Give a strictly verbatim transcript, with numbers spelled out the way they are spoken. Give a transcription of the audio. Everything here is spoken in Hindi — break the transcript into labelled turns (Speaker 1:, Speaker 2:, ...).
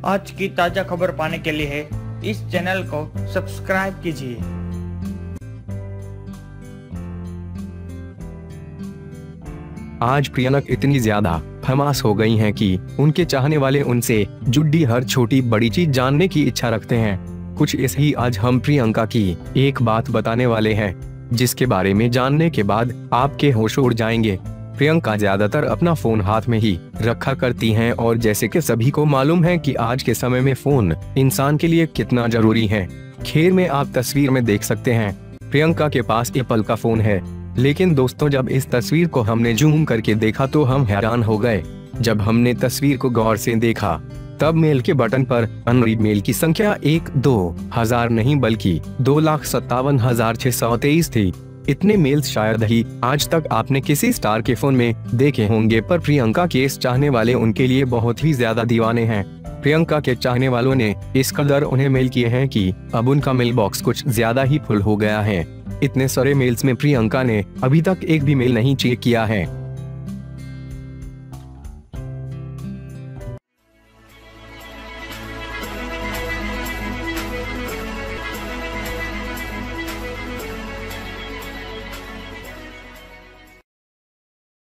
Speaker 1: आज की ताजा खबर पाने के लिए इस चैनल को सब्सक्राइब कीजिए।
Speaker 2: आज प्रियंका इतनी ज्यादा फेमस हो गई हैं कि उनके चाहने वाले उनसे जुड़ी हर छोटी बड़ी चीज जानने की इच्छा रखते हैं। कुछ ऐसे ही आज हम प्रियंका की एक बात बताने वाले हैं, जिसके बारे में जानने के बाद आपके होश उड़ जाएंगे। प्रियंका ज्यादातर अपना फोन हाथ में ही रखा करती हैं और जैसे कि सभी को मालूम है कि आज के समय में फोन इंसान के लिए कितना जरूरी है। खैर में आप तस्वीर में देख सकते हैं प्रियंका के पास एप्पल का फोन है। लेकिन दोस्तों, जब इस तस्वीर को हमने जूम करके देखा तो हम हैरान हो गए। जब हमने तस्वीर को गौर से देखा तब मेल के बटन पर अनरीड मेल की संख्या एक दो हजार नहीं बल्कि दो लाख सत्तावन हजार छह सौ तेईस थी। इतने मेल्स शायद ही आज तक आपने किसी स्टार के फोन में देखे होंगे, पर प्रियंका के इस चाहने वाले उनके लिए बहुत ही ज्यादा दीवाने हैं। प्रियंका के चाहने वालों ने इस कदर उन्हें मेल किए हैं कि अब उनका मेल बॉक्स कुछ ज्यादा ही फुल हो गया है। इतने सारे मेल्स में प्रियंका ने अभी तक एक भी मेल नहीं चेक किया है।